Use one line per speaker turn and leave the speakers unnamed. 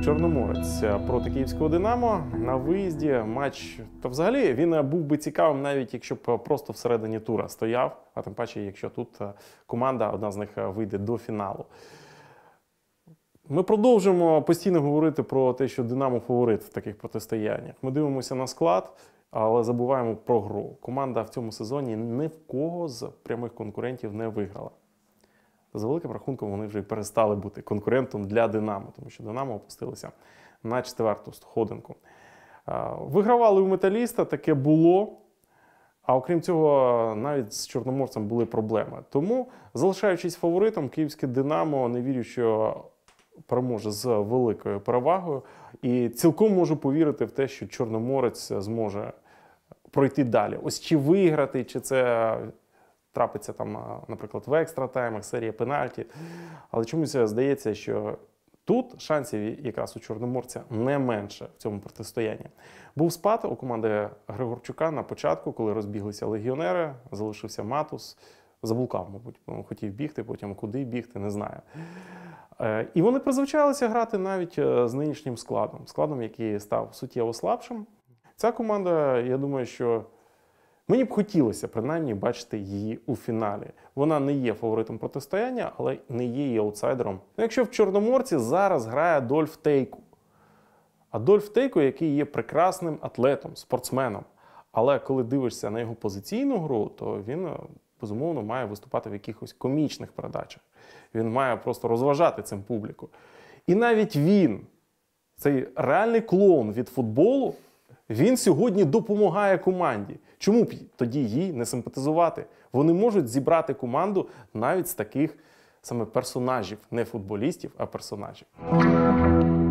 Чорноморець проти Київського Динамо на виїзді матч, то взагалі він був би цікавим навіть якщо б просто всередині тура стояв, а тим паче, якщо тут команда, одна з них вийде до фіналу. Ми продовжуємо постійно говорити про те, що Динамо фаворит в таких протистояннях. Ми дивимося на склад, але забуваємо про гру. Команда в цьому сезоні ні в кого з прямих конкурентів не виграла. За великим рахунком вони вже й перестали бути конкурентом для Динамо, тому що Динамо опустилися на 4-ту сходинку. Вигравали у Металіста, таке було. А окрім цього, навіть з Чорноморцем були проблеми. Тому, залишаючись фаворитом, Київське Динамо, не вірю, що переможе з великою перевагою. І цілком можу повірити в те, що Чорноморець зможе пройти далі. Ось чи виграти, чи це трапиться там, наприклад, в екстратаймах, серія пенальті. Але чомусь здається, що тут шансів якраз у Чорноморця не менше в цьому протистоянні. Був спад у команди Григорчука на початку, коли розбіглися легіонери, залишився Матус. Заблукав, мабуть, хотів бігти, потім куди бігти, не знаю. І вони призвичайлися грати навіть з нинішнім складом, який став суттєво слабшим. Ця команда, я думаю, що мені б хотілося, принаймні, бачити її у фіналі. Вона не є фаворитом протистояння, але не є і аутсайдером. Якщо в Чорноморці зараз грає Адольф Тейко. Адольф Тейко, який є прекрасним атлетом, спортсменом. Але коли дивишся на його позиційну гру, то він, безумовно, має виступати в якихось комічних передачах. Він має просто розважати цим публіку. І навіть він, цей реальний клоун від футболу, він сьогодні допомагає команді. Чому б тоді їй не симпатизувати? Вони можуть зібрати команду навіть з таких саме персонажів. Не футболістів, а персонажів.